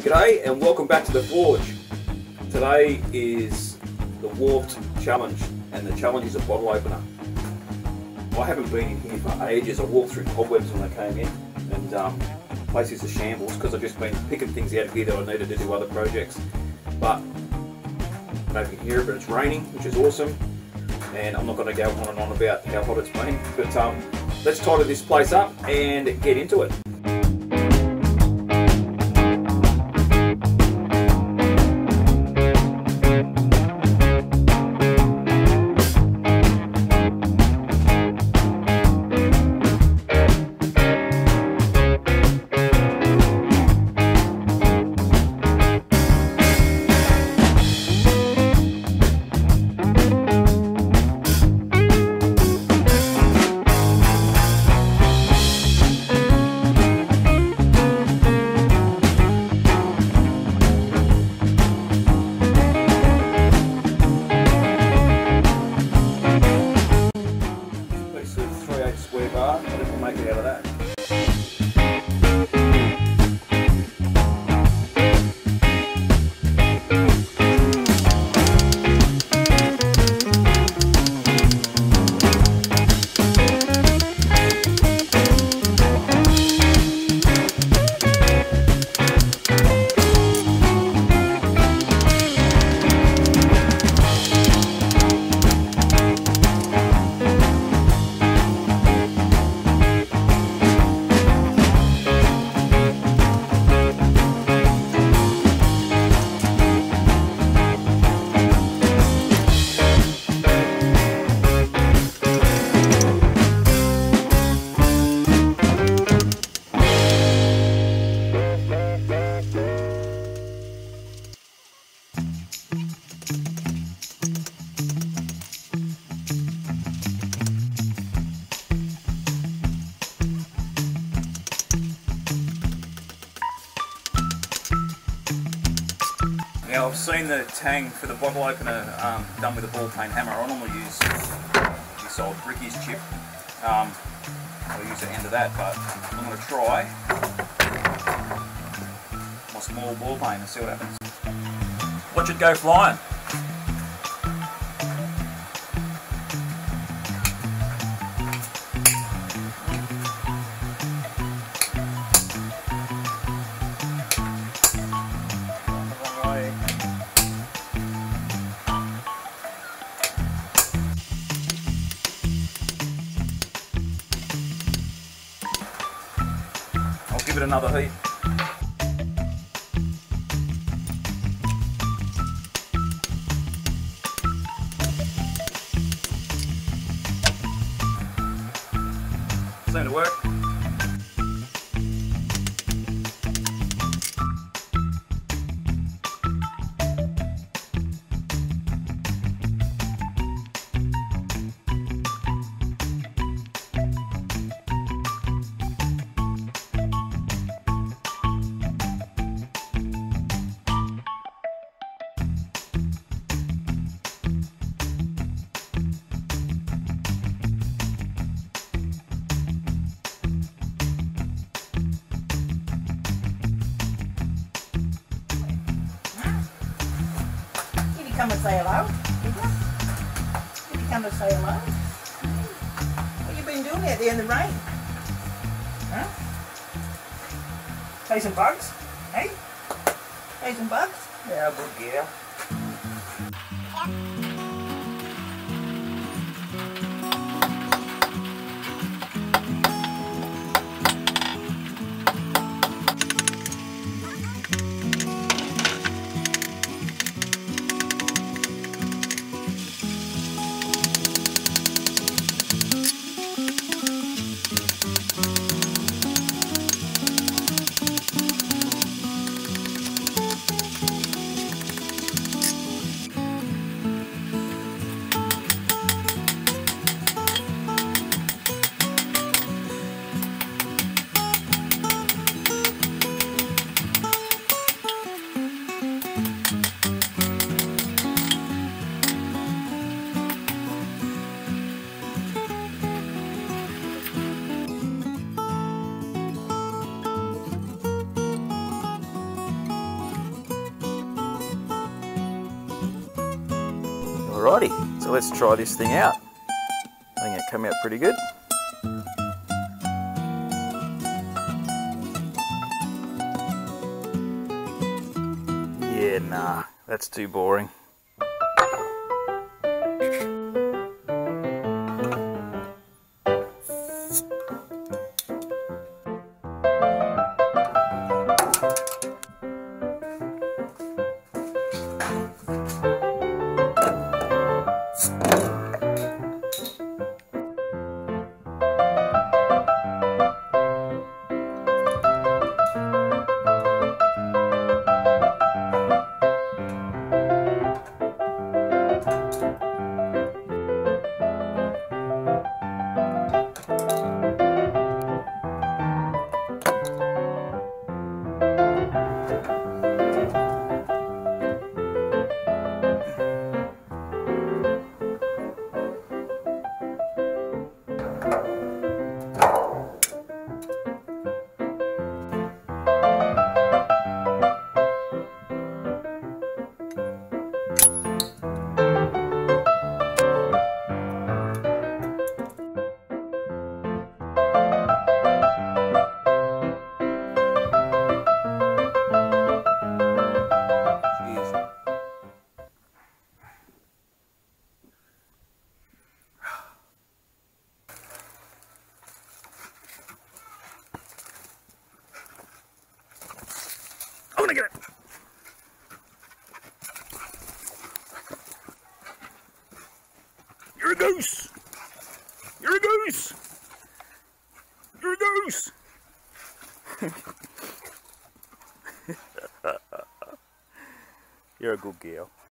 G'day and welcome back to the Forge. Today is the Warped Challenge and the challenge is a bottle opener. I haven't been in here for ages. I walked through cobwebs when I came in and the place is a shambles because I've just been picking things out of here that I needed to do other projects. But I don't know if you can hear it, but it's raining, which is awesome. And I'm not going to go on and on about how hot it's been, but let's tidy this place up and get into it. Square bar, I think we'll make it out of that. Now I've seen the tang for the bottle opener done with a ball peen hammer. I normally use this old Ricky's chip. I'll use the end of that, but I'm going to try my small ball peen and see what happens. Watch it go flying. Give it another heat. Seemed to work. Come and say hello. Did you come and say hello? What you been doing out there in the rain? Huh? Chasing bugs? Hey? Chasing bugs? Yeah, good girl. Alrighty, so let's try this thing out. I think it came out pretty good. Yeah, nah, that's too boring. I'm gonna get it. You're a goose. You're a goose. You're a goose. You're a good girl.